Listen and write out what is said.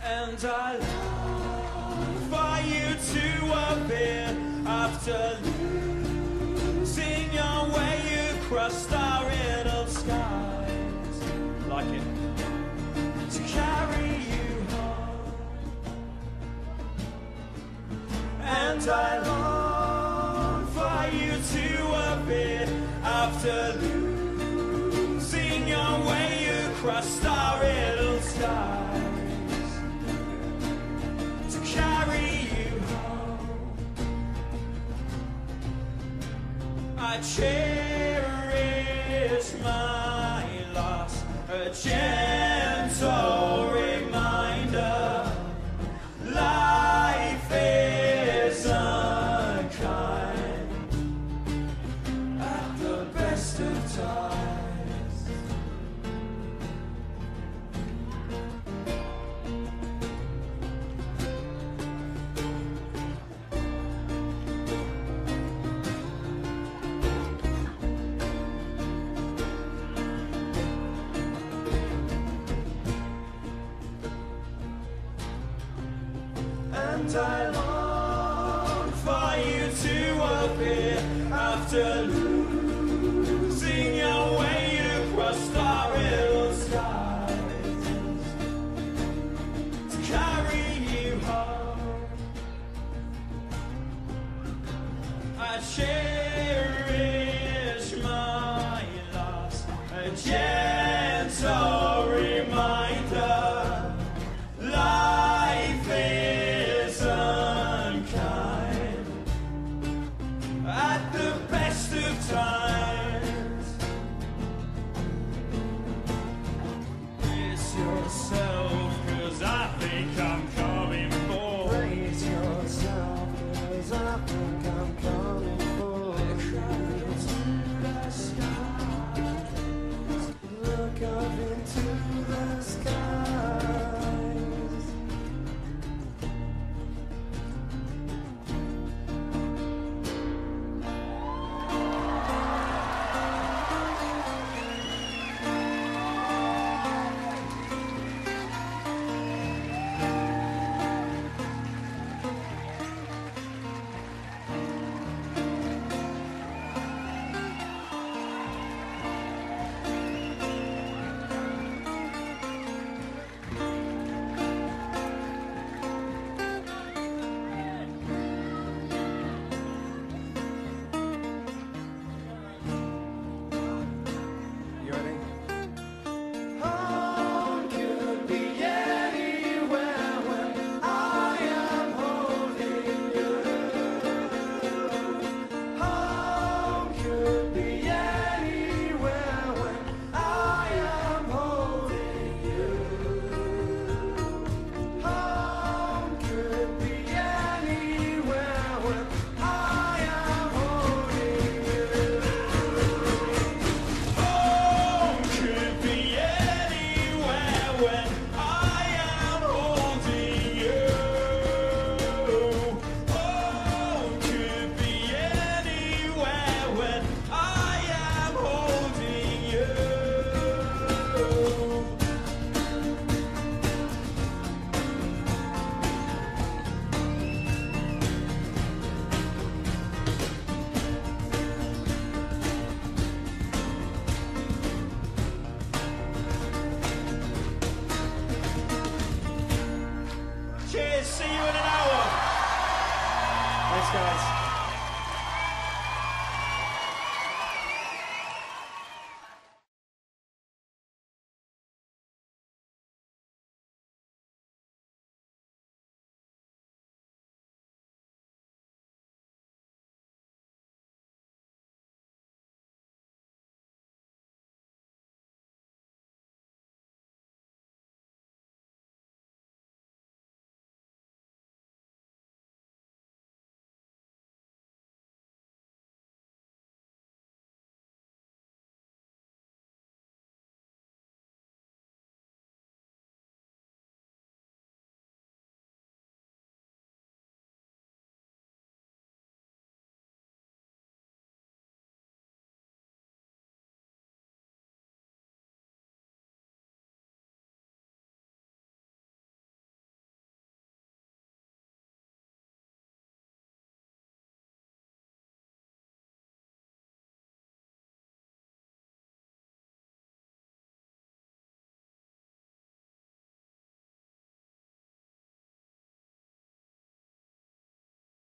And I long for you to appear after losing your way across our little skies. Like it. To carry you home. And I long for you to appear after losing your way across our little skies. I cherish my loss, a gentle reminder. Life is unkind at the best of times. And I long for you to appear after losing your way across our little skies. To carry you home. I cherish my loss.